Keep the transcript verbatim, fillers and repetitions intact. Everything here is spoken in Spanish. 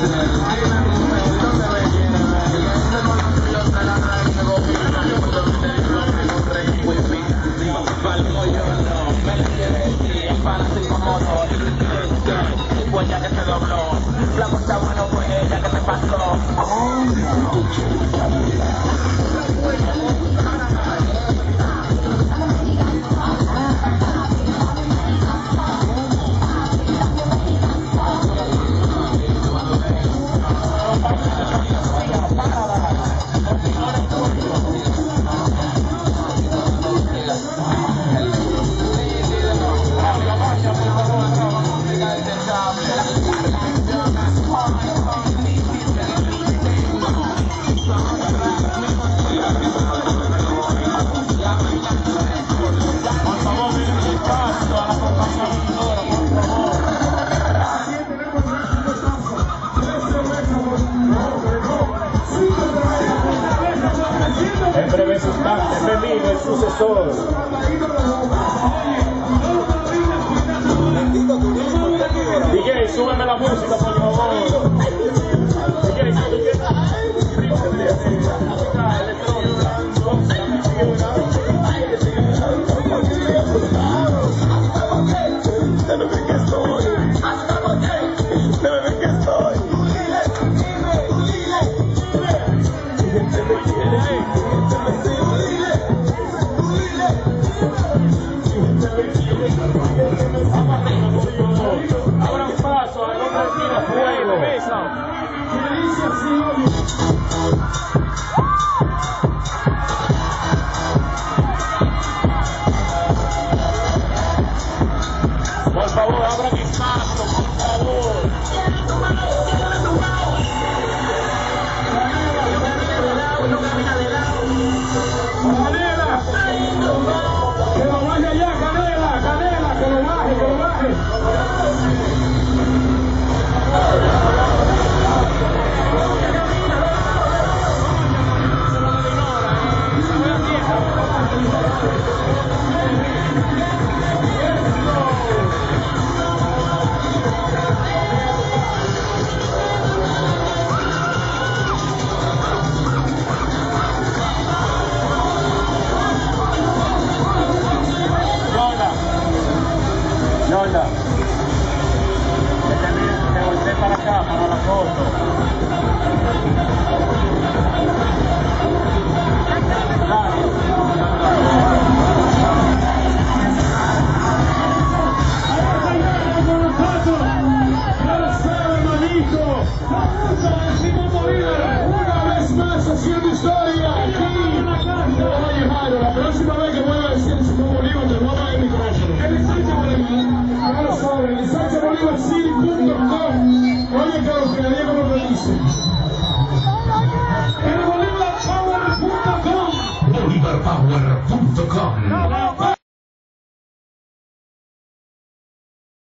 Pues ya que se dobló, la cosa bueno fue ella que te pasó. En breves instantes, Memín, el sucesor. D J, súbeme la música, por favor. D J, si tú quieres música electrónica, Debe ver que estoy, debe ver que estoy. Abran paso al hombre que tira fuego. Por favor, abran espacio, por favor. Canela, que lo baje allá, Canela, Canela, que lo baje, que lo baje. Yolanda, que te, te volteé para acá, para la foto. Una vez más haciendo historia aquí. Oye, Jairo, la próxima vez que vuelva a decir Simón Bolívar te roba el micrófono. El Ensanche Bolívar, ya lo saben, el Ensanche Bolívar City punto com. Oye, Carlos, que nadie me lo dice. El Bolívar Power punto com. Bolívar Power punto com.